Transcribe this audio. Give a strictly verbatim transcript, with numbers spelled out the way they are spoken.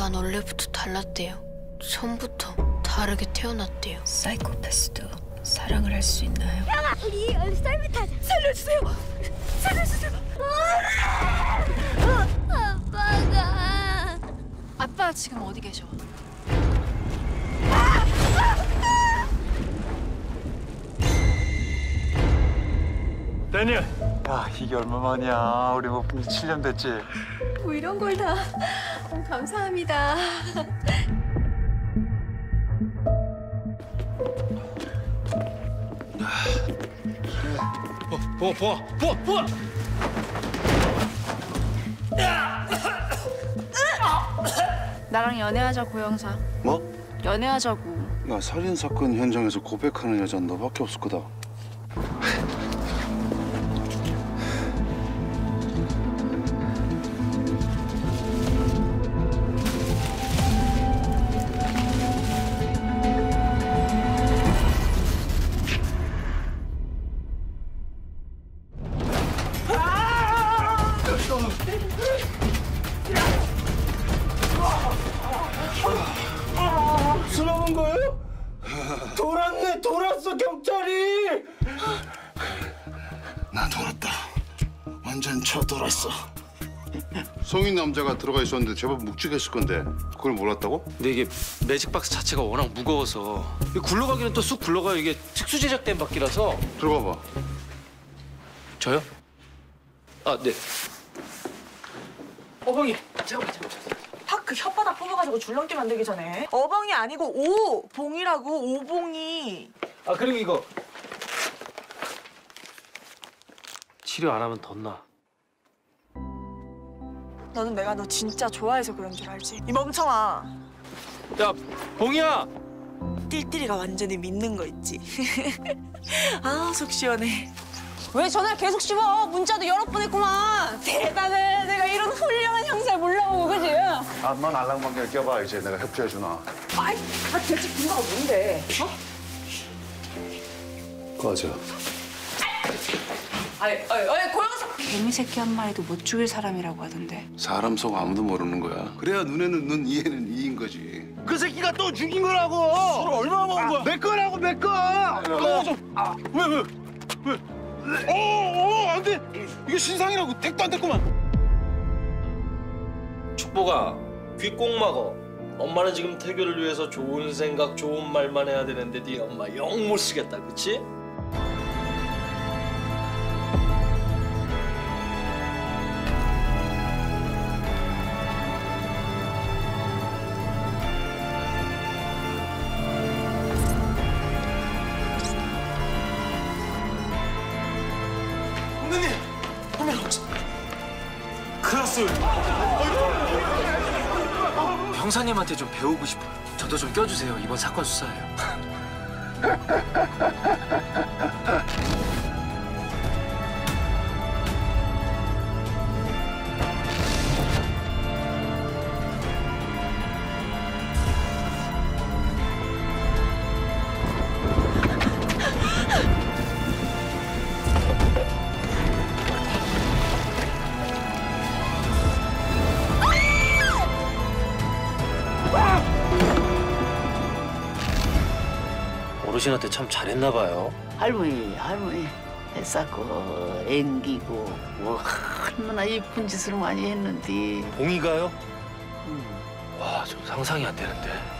난 원래부터 달랐대요. 처음부터 다르게 태어났대요. 사이코패스도 사랑을 할 수 있나요? 형아, 우리 썰매 타자. 살려주세요. 살려주세요. 아빠가. 아빠 지금 어디 계셔? 다니엘. 야, 이게 얼마만이야. 우리 못 본 지 칠 년 됐지. 뭐 이런 걸 다. 어, 감사합니다. 어, 봉아, 봉아, 봉아, 봉아! 나랑 연애하자고, 형사. 뭐? 연애하자고. 야, 살인사건 현장에서 고백하는 여자는 너밖에 없을 거다. 술 먹은 거예요? 돌았네, 돌았어, 경찰이! 나 돌았다. 완전 쳐돌았어. 성인 남자가 들어가 있었는데 제법 묵직했을 건데 그걸 몰랐다고? 근데 이게 매직박스 자체가 워낙 무거워서 굴러가기는 또 쑥 굴러가요. 이게 특수 제작된 바퀴라서. 들어가 봐. 저요? 아, 네. 어벙이. 잠깐만, 잠깐만. 파크 혓바닥 뽑아가지고 줄넘기 만들기 전에 어벙이 아니고 오봉이라고. 오봉이. 아, 그리고 이거 치료 안 하면 덧나. 너는 내가 너 진짜 좋아해서 그런 줄 알지? 이 멍청아. 야, 봉이야. 띨띨이가 완전히 믿는 거 있지. 아, 속 시원해. 왜 전화를 계속 씹어? 문자도 여러 번 했구만. 대단해. 내가 이런 훌륭한 형사를 몰라보고, 그지? 암만 알랑방귀를 껴봐. 이제 내가 협조해주나. 아이, 아, 대체 근거가 뭔데? 어? 꺼져. 아이, 아이, 아이, 고영사! 개미 새끼 한 마리도 못 죽일 사람이라고 하던데. 사람 속 아무도 모르는 거야. 그래야 눈에는 눈, 이에는 이인 거지. 그 새끼가 또 죽인 거라고! 술 얼마나 먹은 거야? 내 거라고, 내 거! 꺼져! 아, 왜, 왜? 왜? 어, 어, 안 돼! 이게 신상이라고 택도 안 됐구만! 축복아, 귀 꼭 막어. 엄마는 지금 태교를 위해서 좋은 생각, 좋은 말만 해야 되는데 네 엄마 영 못 쓰겠다, 그치? 선배님! 선배님! 큰일 났어요! 형사님한테 좀 배우고 싶어요. 저도 좀 껴주세요. 이번 사건 수사예요. 어르신한테 참 잘했나 봐요. 할머니, 할머니 애싸고 앵기고 뭐 얼마나 이쁜 짓을 많이 했는데. 봉이가요? 음. 와, 좀 상상이 안 되는데.